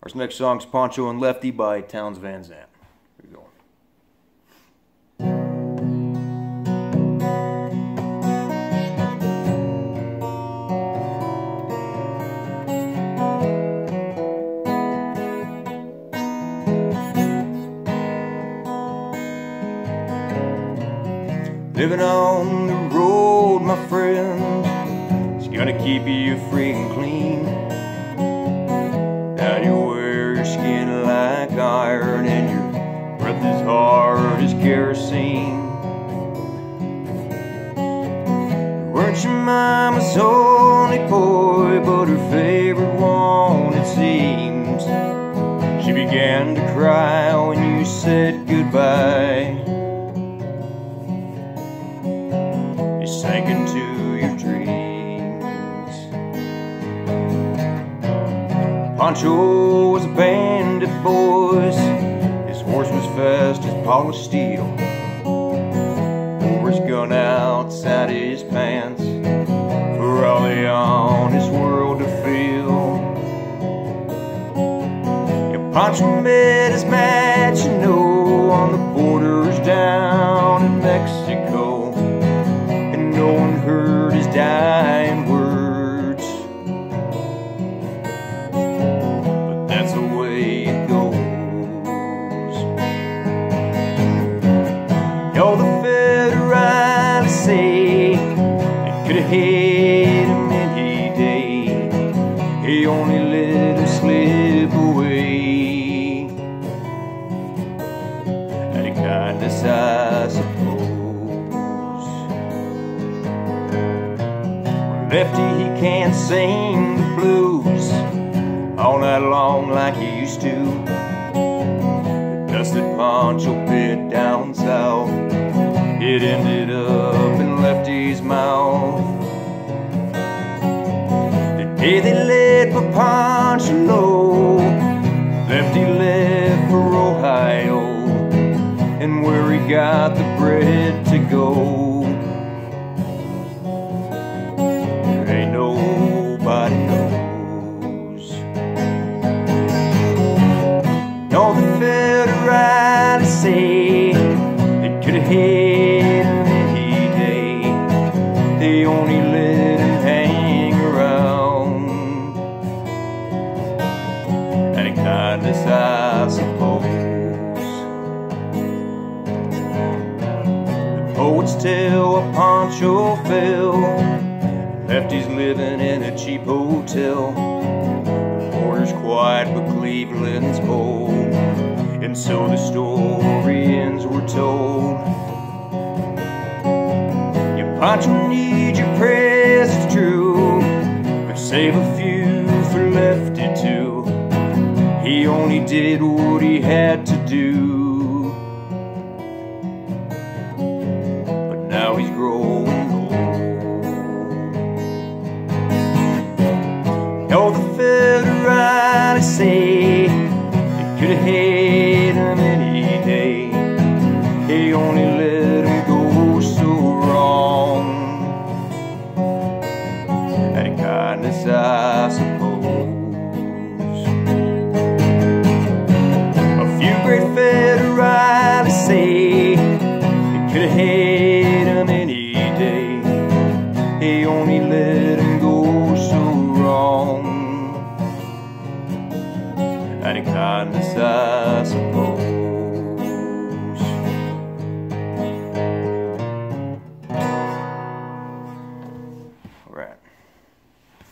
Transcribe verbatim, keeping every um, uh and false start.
Our next song is Pancho and Lefty by Towns Van Zandt. Here we go. Living on the road, my friend, it's gonna keep you free and clean. Now you wear your skin like iron and your breath is hard as kerosene. You weren't your mama's only boy, but her favorite one, it seems. She began to cry when you said goodbye. You sank into your dreams. Pancho was a bandit, boys. His horse was fast as polished steel. Wore his gun outside his pants for all the honest world to feel. Yeah, Pancho met his match, you know, on the borders down in Mexico. No one heard his dying words, but that's the way it goes. Yo, the federales say they could have hit him any day. He only let him slip away. Out of kindness, I suppose. Lefty, he can't sing the blues all night long like he used to. The dust that Pancho bit down south, it ended up in Lefty's mouth. The day they let Pancho low, Lefty left for Ohio, and where he got the bread to go, nobody knows. No, the federales say they could have hit him any day. They only let him hang around. Out of kindness, I suppose. The poets tell a Pancho fell. Lefty's living in a cheap hotel. The border's quiet, but Cleveland's bold, and so the story ends, we're told. Yeah, Pancho needs your prayers, it's true, but save a few for Lefty too. He only did what he had to do, but now he's growing old. Oh, the federales say they could have hit him any day. They only let him go so wrong. Out of kindness, I suppose. A few great federales say they could have hit him any day. They only let him go so wrong. Out of kindness, I suppose. All right.